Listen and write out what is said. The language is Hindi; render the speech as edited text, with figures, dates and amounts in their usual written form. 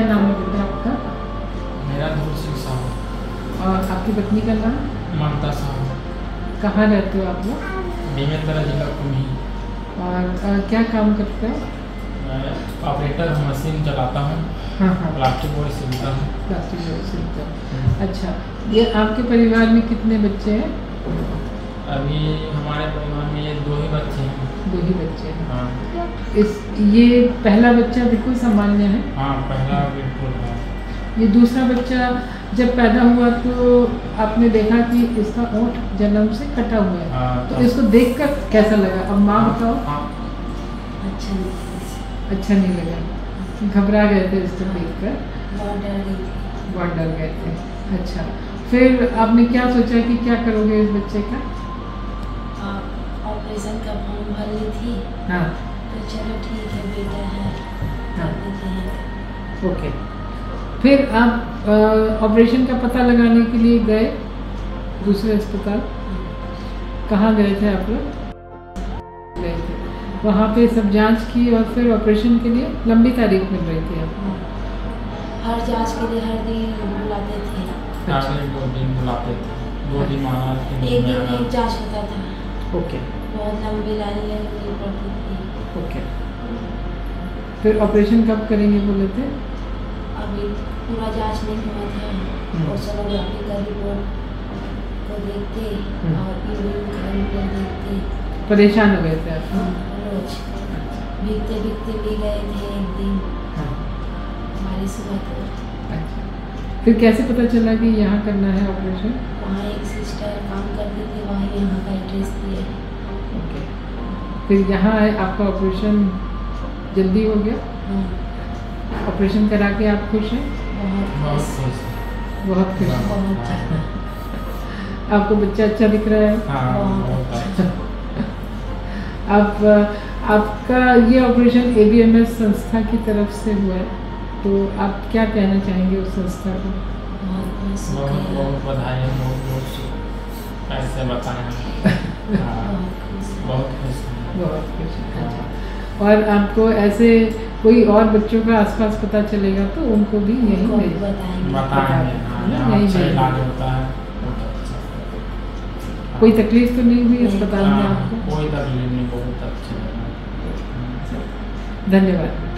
नाम है बेटा आपका? मेरा धूल सिंह साहब। और आपकी पत्नी का नाम? ममता साहब। कहाँ रहते हो आप लोग? बेमेतरा जिला कुम्ही। और क्या काम करते हो? मैं ऑपरेटर हूँ, मशीन चलाता हूँ। हाँ हाँ, प्लास्टिक बोर्ड सिलता हूँ। प्लास्टिक बोर्ड सिलते हो। अच्छा, ये आपके परिवार में कितने बच्चे हैं? अभी हमारे परिवार में ये 2 ही बच्चे हैं। 2 ही बच्चे हैं। हाँ। ये पहला बच्चा बिल्कुल सामान्य है? हाँ, पहला बिल्कुल है। ये दूसरा बच्चा जब पैदा हुआ तो आपने देखा कि इसका ओंठ जन्म से कटा हुआ है। हाँ, तो इसको देखकर कैसा लगा? अब माँ बताओ। हाँ, अच्छा नहीं लगा, घबरा गए थे इसको देखकर? बहुत डर गए थे। अच्छा, फिर आपने क्या सोचा कि क्या करोगे इस बच्चे का? ऑपरेशन का फॉर्म भर ली थी। हाँ, तो चलो ठीक है, बेटा है, कर देते हैं। ओके। फिर आप ऑपरेशन का पता लगाने के लिए गए दूसरे अस्पताल? कहाँ गए थे आप लोग? गए थे वहाँ पे, सब जांच की और फिर ऑपरेशन के लिए लंबी तारीख मिल रही थी आपको? हर जांच के लिए हर दिन बुलाते थे। अच्छा। 2 दिन बुलाते थे, 2 दिन आना, 3 दिन एक में दिन आना। एक जांच होता था। ओके बहुत लंबी लाइन लगनी पड़ती थी। ओके। फिर ऑपरेशन कब करेंगे बोले थे? अभी पूरा जांच नहीं हुआ था और सोनोग्राफी का रिपोर्ट को देखते और यूरिन का रिपोर्ट देखते। परेशान हो गए थे आप? रोज भीगते भीगते भी गए थे एक दिन। हाँ। बारिश हुआ था। अच्छा, फिर कैसे पता चला कि यहाँ करना है ऑपरेशन? वहाँ एक सिस्टर काम करती थी, वहाँ यहाँ का एड्रेस दिए। ओके, फिर यहाँ आए, आपका ऑपरेशन जल्दी हो गया? हाँ, ऑपरेशन करा के आप खुश हैं? बहुत बहुत खुश। खुश है। बहुत खुश हैं? बहुत ज़्यादा। आपको बच्चा अच्छा दिख रहा है? हाँ, बहुत अच्छा। आप आपका ये ऑपरेशन ABMS संस्था की तरफ से हुआ है, तो आप क्या कहना चाहेंगे उस संस्था को? बहुत बहुत बहुत बधाई है, बहुत बहुत कैसे बताएं हम। हाँ, बहुत खुश हैं। बहुत खुश हैं। अच्छा, और आपको ऐसे कोई और बच्चों का आसपास पता चलेगा तो उनको भी यही भेज बताएंगे। बताएंगे। हाँ, यहाँ यही अच्छा भेज इलाज होता है, बहुत अच्छा। कोई तकलीफ तो नहीं हुई अस्पताल में हाँ, आपको? कोई तकलीफ नहीं, बहुत अच्छा है। धन्यवाद।